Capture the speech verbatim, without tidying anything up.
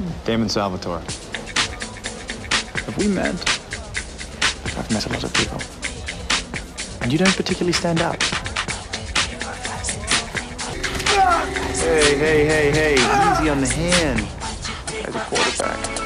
Damon Salvatore. Have we met? I've met a lot of people. And you don't particularly stand out. Hey, hey, hey, hey, easy on the hand. As a quarterback.